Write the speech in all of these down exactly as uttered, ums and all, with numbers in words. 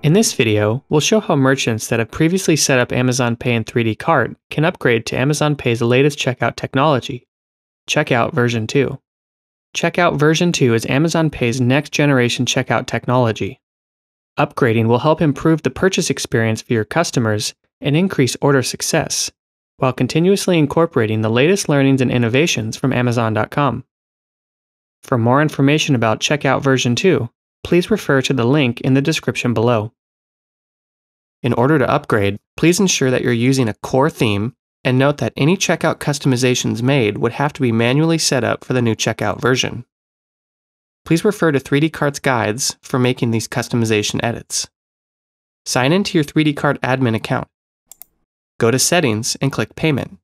In this video, we'll show how merchants that have previously set up Amazon Pay in three D Cart can upgrade to Amazon Pay's latest checkout technology, Checkout version two. Checkout version two is Amazon Pay's next-generation checkout technology. Upgrading will help improve the purchase experience for your customers and increase order success, while continuously incorporating the latest learnings and innovations from Amazon dot com. For more information about Checkout version two, please refer to the link in the description below. In order to upgrade, please ensure that you're using a core theme, and note that any checkout customizations made would have to be manually set up for the new checkout version. Please refer to three D Cart's guides for making these customization edits. Sign into your three D Cart admin account. Go to Settings and click Payment.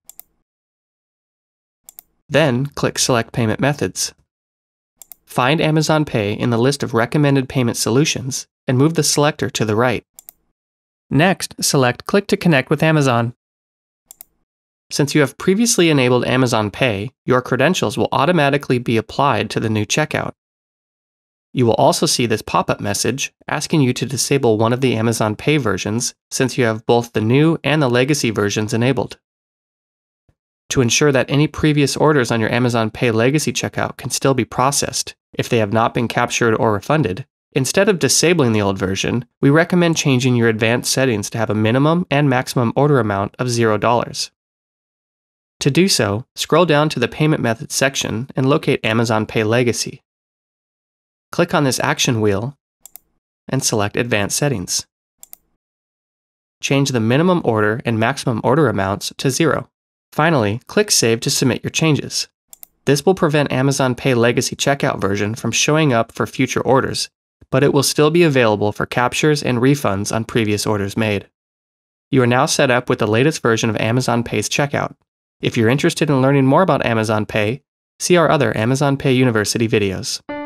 Then click Select Payment Methods. Find Amazon Pay in the list of recommended payment solutions and move the selector to the right. Next, select Click to connect with Amazon. Since you have previously enabled Amazon Pay, your credentials will automatically be applied to the new checkout. You will also see this pop-up message asking you to disable one of the Amazon Pay versions since you have both the new and the legacy versions enabled. To ensure that any previous orders on your Amazon Pay legacy checkout can still be processed if they have not been captured or refunded, instead of disabling the old version, we recommend changing your advanced settings to have a minimum and maximum order amount of zero dollars. To do so, scroll down to the Payment Methods section and locate Amazon Pay Legacy. Click on this action wheel and select Advanced Settings. Change the minimum order and maximum order amounts to zero. Finally, click Save to submit your changes. This will prevent Amazon Pay Legacy checkout version from showing up for future orders, but it will still be available for captures and refunds on previous orders made. You are now set up with the latest version of Amazon Pay's checkout. If you're interested in learning more about Amazon Pay, see our other Amazon Pay University videos.